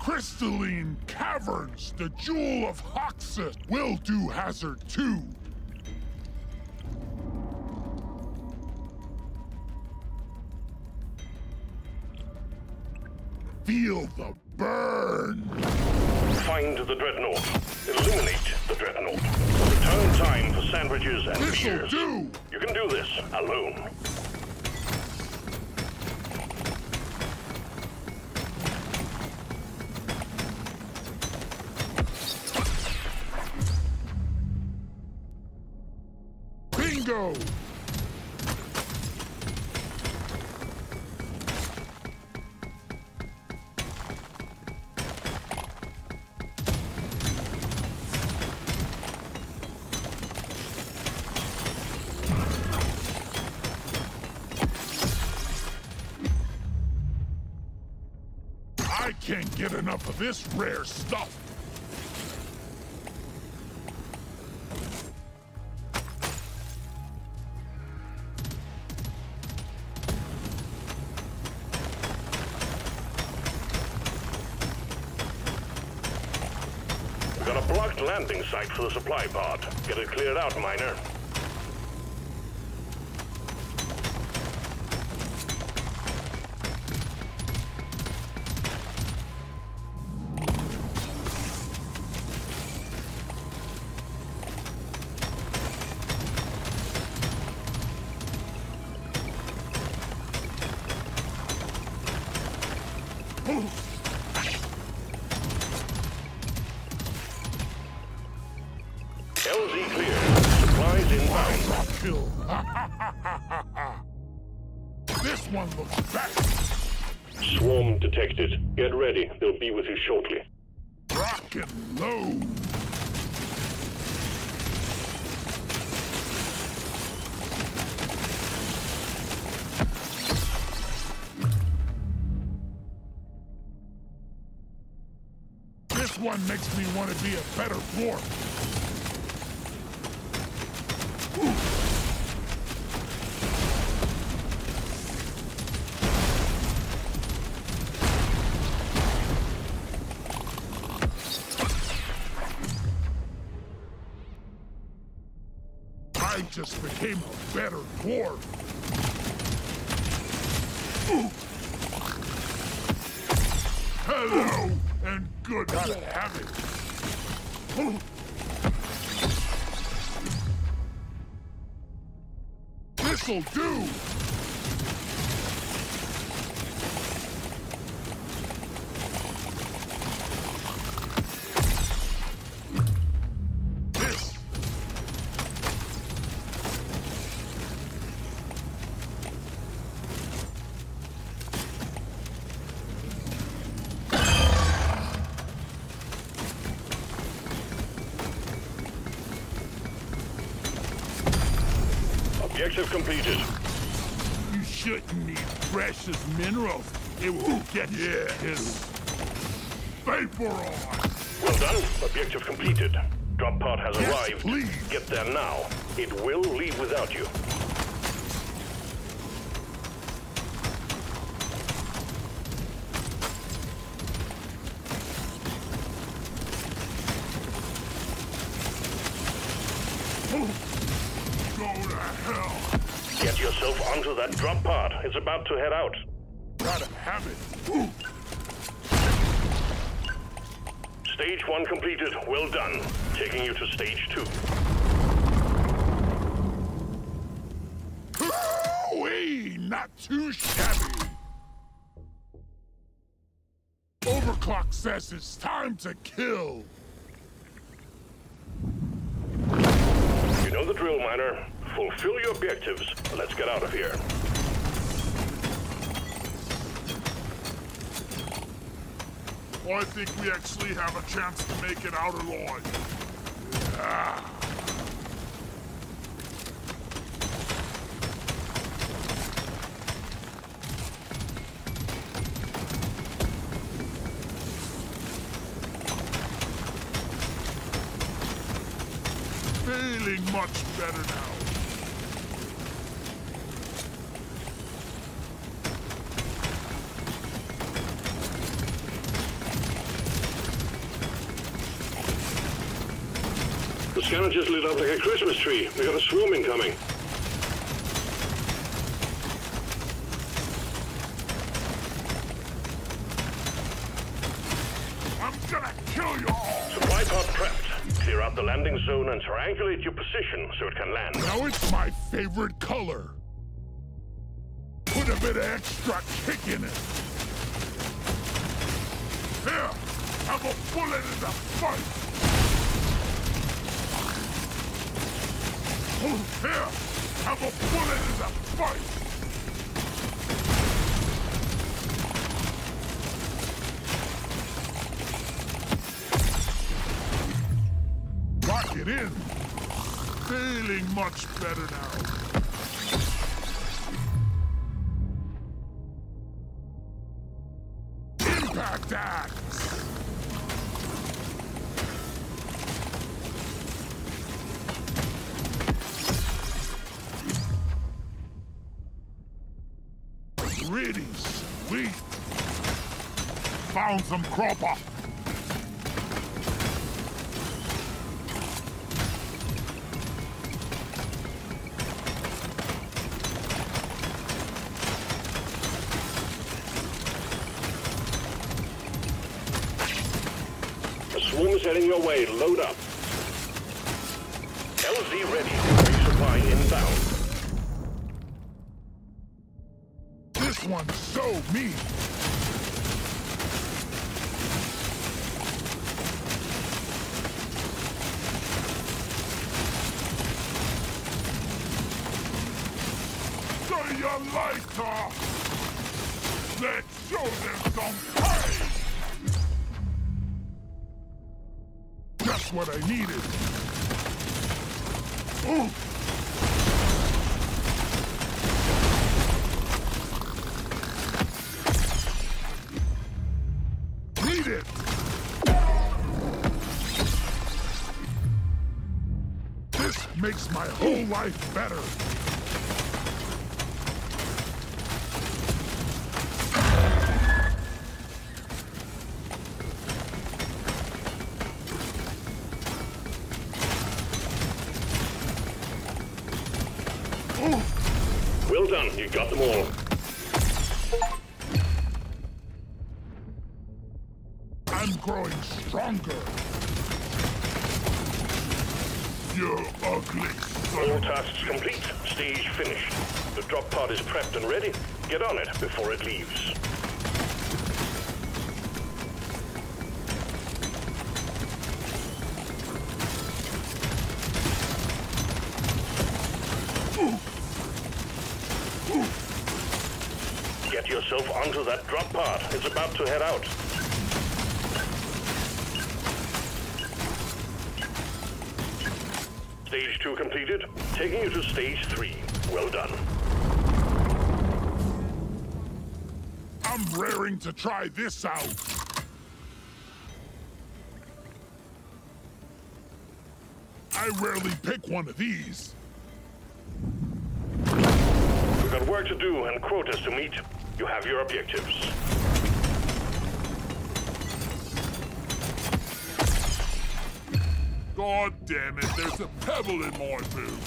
Crystalline Caverns, the Jewel of Hoxus. Will do Hazard 2. Feel the burn. Find the Dreadnought. Eliminate the Dreadnought. Return time for sandwiches and This'll beers. do. You can do this alone. Bingo! I can't get enough of this rare stuff. We got a blocked landing site for the supply pod. Get it cleared out, miner. LZ clear. Supplies inbound. Kill. This one looks best. Swarm detected. Get ready. They'll be with you shortly. Rock and load. This one makes me want to be a better dwarf. I just became a better dwarf. Hello, and good to have it. This'll do. Objective completed. You shouldn't need precious minerals. It will get you killed. Vapor on! Well done. Objective completed. Drop pod has Yes, arrived. please. Get there now. It will leave without you. Go to hell! Get yourself onto that drop pod. It's about to head out. Gotta have it. Stage 1 completed. Well done. Taking you to stage 2. Ooh-wee, not too shabby. Overclock says it's time to kill. You know the drill, miner. Fulfill your objectives. Let's get out of here. I think we actually have a chance to make it out alive. Yeah. Feeling much better now. scanner just lit up like a Christmas tree. We got a swarm incoming. I'm gonna kill you all! Supply pod prepped. Clear out the landing zone and triangulate your position so it can land. Now it's my favorite color. Put a bit of extra kick in it. Here, have a bullet in the fight. Here, have a bullet in the fight. Lock it in. Feeling much better now. Impact axe! Pretty sweet! Found some cropper! A swarm is heading your way. Load up. LZ ready. Resupply inbound. This one's so mean! Do you like her? Let's show them some pain! Just what I needed. Ooh! Read it! This makes my whole life better. Well done. You got them all. I'm growing stronger. You ugly son All of a... tasks complete. Stage finished. The drop pod is prepped and ready. Get on it before it leaves. Get yourself onto that drop pod. It's about to head out. Stage 2 completed. Taking you to Stage 3. Well done. I'm raring to try this out. I rarely pick one of these. We've got work to do and quotas to meet. You have your objectives. God damn it, there's a pebble in my boot.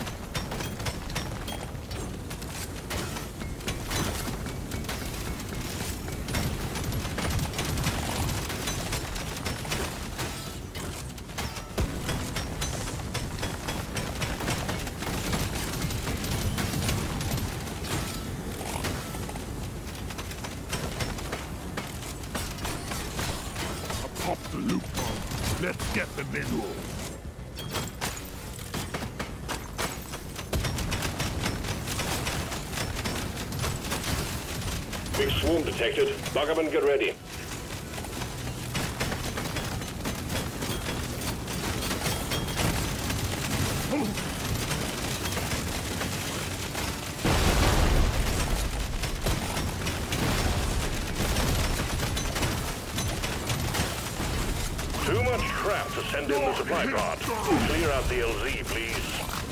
Pop the loop. Let's get the mineral. Big swarm detected. Lock up and get ready. Too much crap to send in the supply pod. Clear out the LZ, please.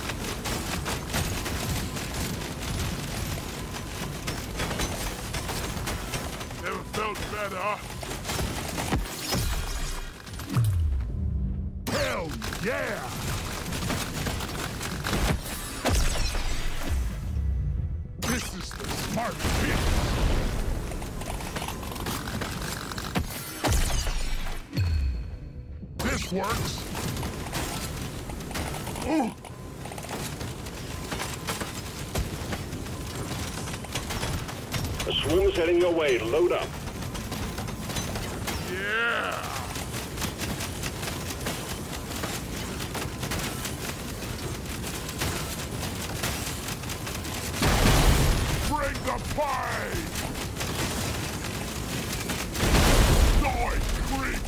Never felt better. Hell yeah! Smart bitch. This works. Ooh. A swarm is heading your way. Load up. Yeah. Bring the pie! Noise creep!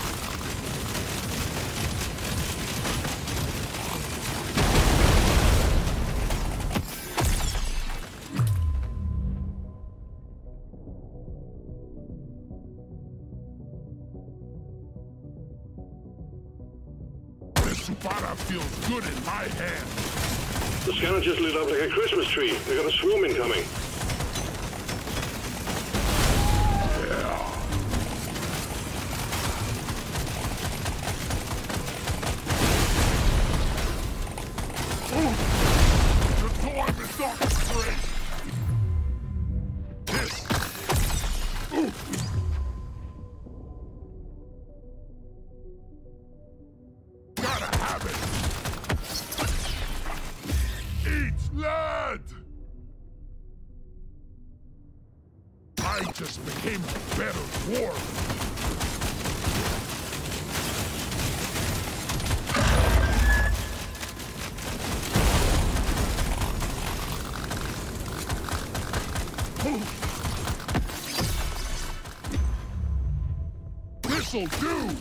This Supara feels good in my hands. The scanner just lit up like a Christmas tree. They got a swarm incoming. Gotta have it! Eat lead! I just became a better dwarf. This'll do!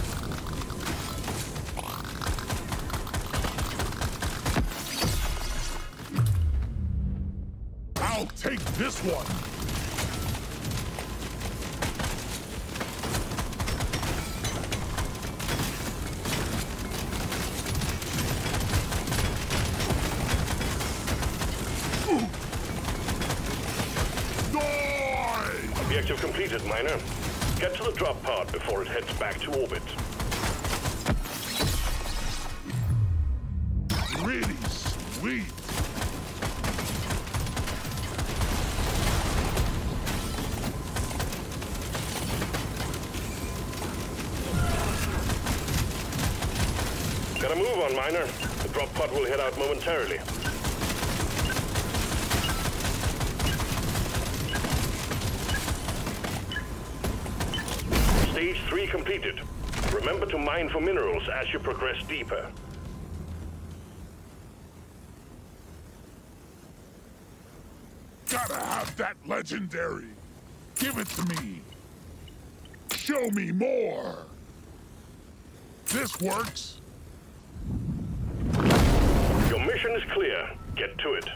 I'll take this one! Die! Objective completed, Miner. Get to the drop pod before it heads back to orbit. Really sweet! Gotta move on, Miner. The drop pod will head out momentarily. Stage 3 completed. Remember to mine for minerals as you progress deeper. Gotta have that legendary! Give it to me! Show me more! This works! Your mission is clear. Get to it.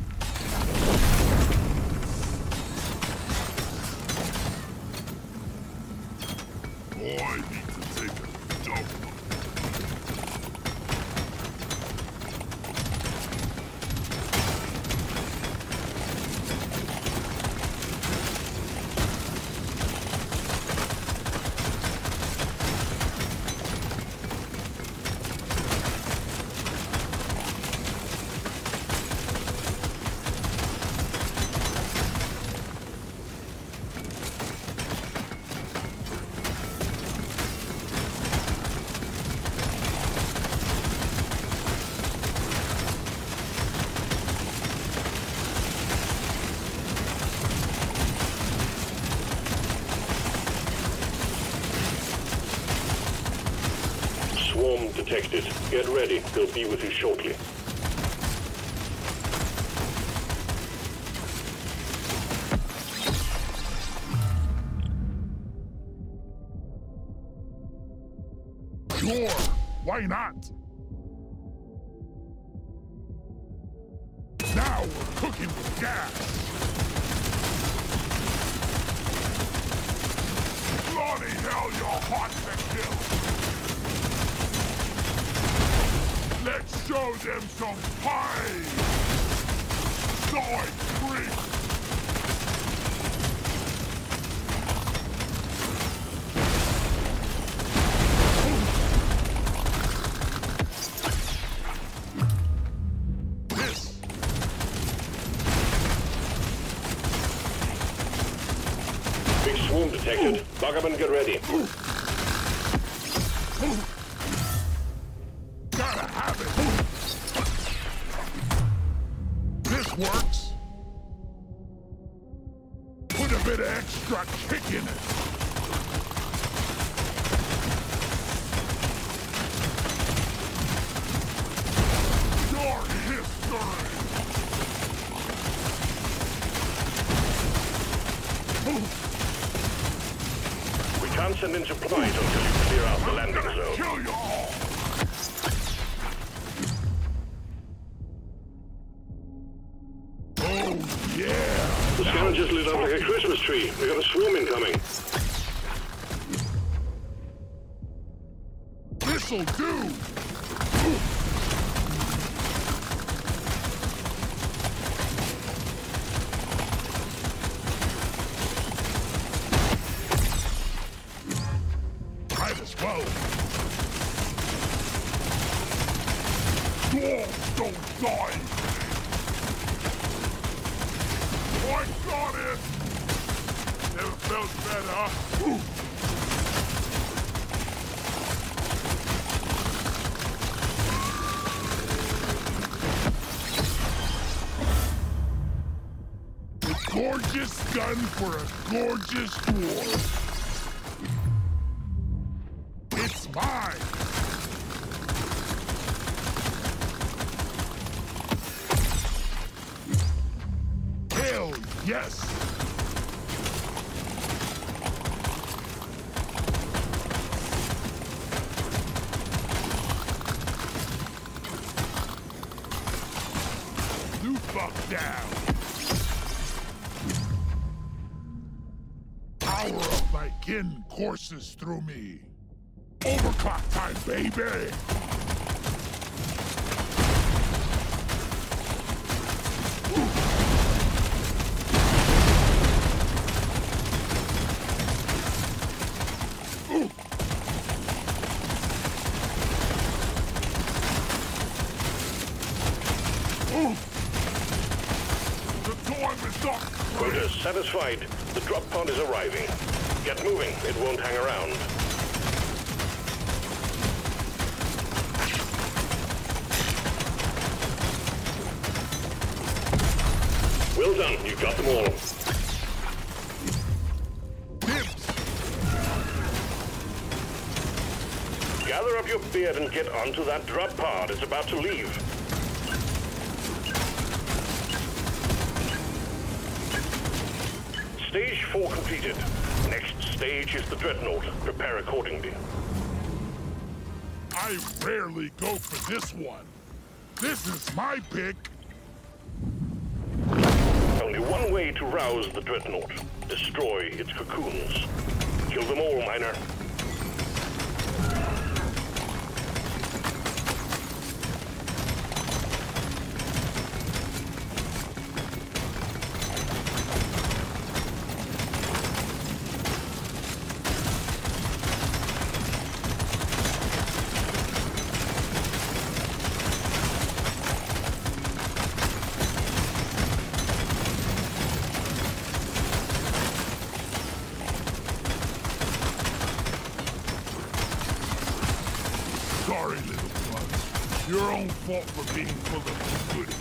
I need to take a dump. Swarm detected. Get ready. They'll be with you shortly. Sure, why not? Now we're cooking with gas. Bloody hell, you're hot to kill. Let's show them some pie. Sword creep. swarm detected. Lock up and get ready. Gotta have it. This works. Put a bit of extra kick in it. Your history. We can't send in supplies until you clear out the landing zone. Kill you all. Oh yeah. The scanner just lit up like a Christmas tree. We got a swarm incoming. This'll do. Might as well. Dwarves don't die. I got it. Never felt better. A gorgeous gun for a gorgeous dwarf. It's mine! Hell yes! Loot buck down! Power of my kin courses through me. Overclock time, baby! The time is up! Quota satisfied. The drop pod is arriving. Get moving. It won't hang around. Well done. You got them all. Dibs! Gather up your beard and get onto that drop pod. It's about to leave. Stage 4 completed. Next stage is the Dreadnought. Prepare accordingly. I rarely go for this one. This is my pick. Only one way to rouse the Dreadnought. Destroy its cocoons. Kill them all, Miner. Sorry, little bugs. Your own fault for being full of goodies.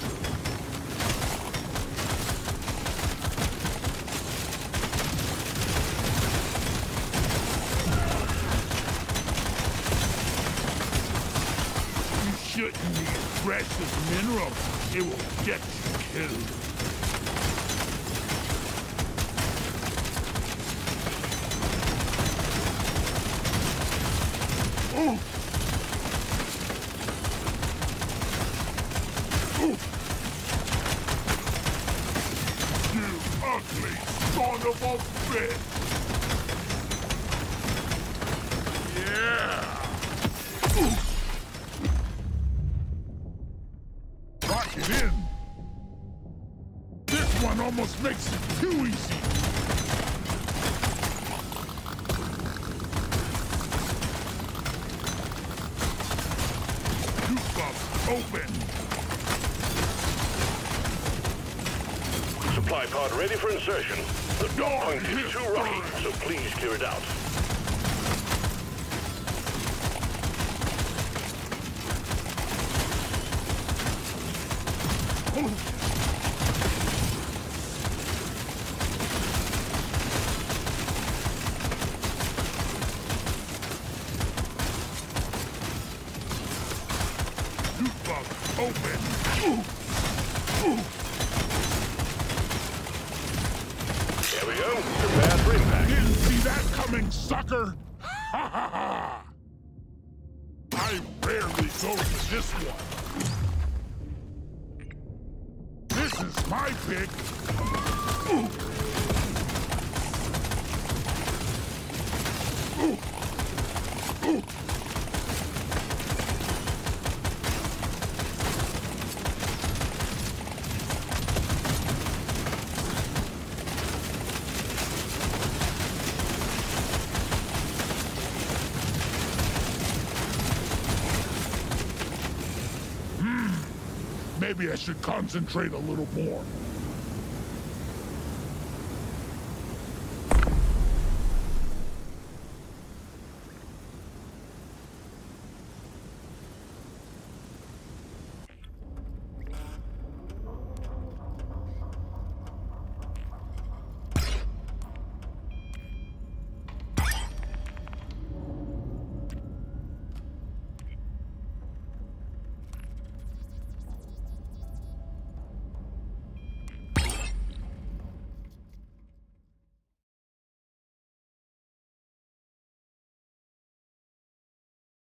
You shouldn't need precious minerals. It will get you killed. Oh! You ugly son of a bitch! Yeah! Lock it in! This one almost makes it too easy! Open! supply pod ready for insertion. The dock point is too rocky, so please clear it out. Open! There we go. Prepare for impact. Didn't see that coming, sucker! Ha ha ha! I rarely go to this one. This is my pick. Maybe I should concentrate a little more.